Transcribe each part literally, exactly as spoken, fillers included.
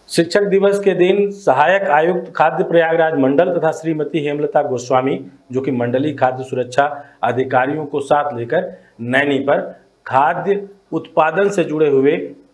शिक्षक दिवस के दिन सहायक आयुक्त खाद्य प्रयागराज मंडल तथा श्रीमती हेमलता गोस्वामी, जो कि मंडलीय खाद्य सुरक्षा अधिकारियों को साथ लेकर नैनी पर खाद्य उत्पादन से जुड़े हुए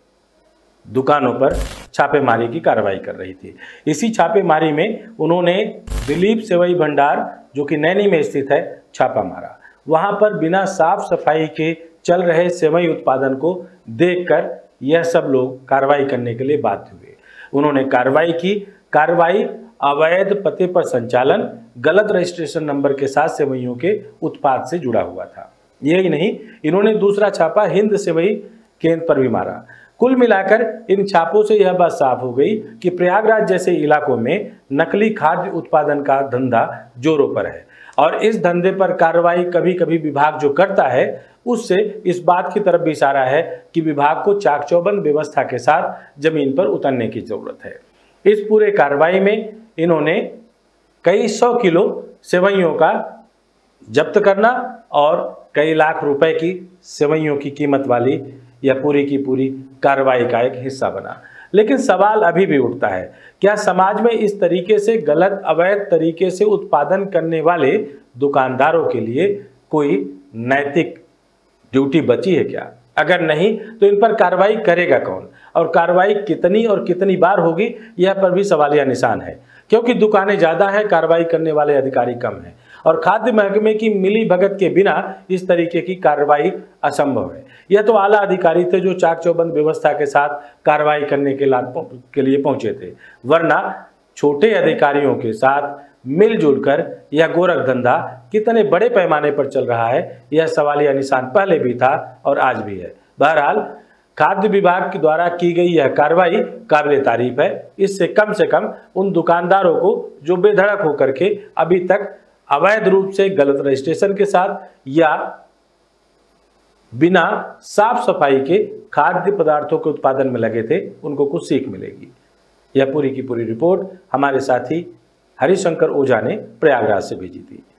दुकानों पर छापेमारी की कार्रवाई कर रही थी। इसी छापेमारी में उन्होंने दिलीप सेवई भंडार, जो कि नैनी में स्थित है, छापा मारा। वहां पर बिना साफ सफाई के चल रहे सेवई उत्पादन को देखकर यह सब लोग कार्रवाई करने के लिए बाध्य हुए। उन्होंने कार्रवाई की। कार्रवाई अवैध पते पर संचालन, गलत रजिस्ट्रेशन नंबर के साथ सेवइयों के उत्पाद से जुड़ा हुआ था। यही नहीं, इन्होंने दूसरा छापा हिंद सेवई केंद्र पर भी मारा। कुल मिलाकर इन छापों से यह बात साफ हो गई कि प्रयागराज जैसे इलाकों में नकली खाद्य उत्पादन का धंधा जोरों पर है और इस धंधे पर कार्रवाई कभी कभी विभाग जो करता है उससे इस बात की तरफ भी इशारा है कि विभाग को चाक चौबंद व्यवस्था के साथ जमीन पर उतरने की जरूरत है। इस पूरे कार्रवाई में इन्होंने कई सौ किलो सेवइयों का जब्त करना और कई लाख रुपए की सेवइयों की कीमत वाली यह पूरी की पूरी कार्रवाई का एक हिस्सा बना। लेकिन सवाल अभी भी उठता है, क्या समाज में इस तरीके से गलत अवैध तरीके से उत्पादन करने वाले दुकानदारों के लिए कोई नैतिक ड्यूटी बची है क्या? अगर नहीं तो इन पर कार्रवाई करेगा कौन और कार्रवाई कितनी और कितनी बार होगी, यह पर भी सवालिया निशान है। क्योंकि दुकानें ज़्यादा हैं, कार्रवाई करने वाले अधिकारी कम हैं और खाद्य महकमे की मिली भगत के बिना इस तरीके की कार्रवाई असंभव है। यह तो आला अधिकारी थे जो चाक चौबंद व्यवस्था के साथ कार्रवाई करने के लाभ के लिए पहुंचे थे, वरना छोटे अधिकारियों के साथ मिलजुल कर यह गोरख धंधा कितने बड़े पैमाने पर चल रहा है, यह सवालिया निशान पहले भी था और आज भी है। बहरहाल खाद्य विभाग के द्वारा की गई यह कार्रवाई काबिल तारीफ है। इससे कम से कम उन दुकानदारों को जो बेधड़क होकर के अभी तक अवैध रूप से गलत रजिस्ट्रेशन के साथ या बिना साफ सफाई के खाद्य पदार्थों के उत्पादन में लगे थे, उनको कुछ सीख मिलेगी। यह पूरी की पूरी रिपोर्ट हमारे साथी हरिशंकर ओझा ने प्रयागराज से भेजी थी।